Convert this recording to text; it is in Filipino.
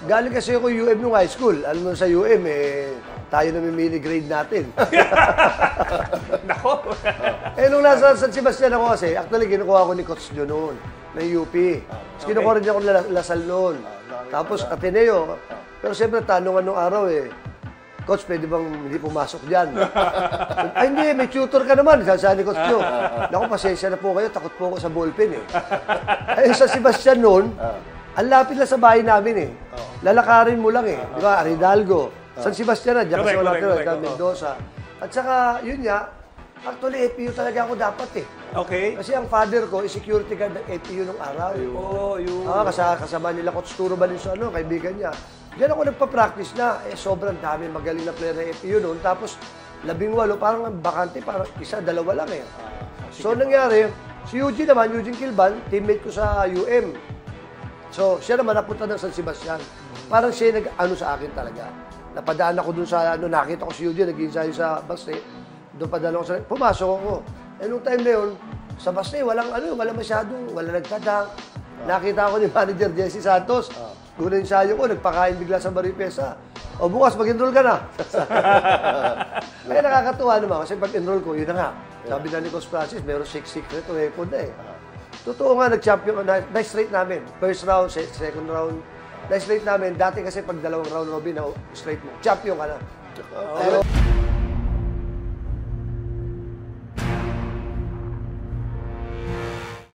Galing kasi ako UM nung high school. Alam mo sa UM, tayo namimili grade natin. Nako! Nung nasa San Sebastian ako kasi, actually, kinukuha ko ni Coach John noon, ng UP. Tapos kinukuha rin ako ng Lasal noon. Tapos Ateneo. Pero siyempre, tanungan nung araw Coach, pwede bang hindi pumasok dyan? Ay, hindi, may tutor ka naman. Sabi ni Coach Joe. Naku, pasensya na po kayo, takot po ako sa ballpen Ay, sa Sebastian noon, ang lapit lang sa bahay namin Lalakarin mo lang Di ba, Aridalgo. San Sebastian na, dyan kasi wala tayo, Mendoza. At saka, yun nga, actually, APU talaga ako dapat Okay. Kasi ang father ko, security guard ng APU nung araw. Oh, yun. Kasama nila Coach Turo Valenzuela, kaibigan niya. Diyan ako nagpa-practice na. Sobrang dami, magaling na player ng APU noon. Tapos, 18, parang bakante, parang isa, dalawa lang So, nangyari, si Eugene naman, Eugene Kilban, teammate ko sa UM. So, siya naman napunta ng San Sebastian. Parang siya nag-ano sa akin talaga. Napadaan ako dun sa, nakita ko si Eugene, nag-ensayo sa Baste. Doon padala ko sa, pumasok ako. Nung time na yun, sa Baste, walang masyadong, wala nagtadang. Nakita ko ni Manager Jesse Santos. Una yung ensayo ko, nagpakain bigla sa Maripesa. O bukas, mag-enroll ka na. Kaya nakakatuwa naman kasi pag-enroll ko, yun na nga. Sabi na ni Coach Francis, meron 6 secret o weapon na Totoo nga, nag-champion, nice rate namin. First round, second round, nice rate namin. Dati kasi pag dalawang round robin, straight mo, champion ka na.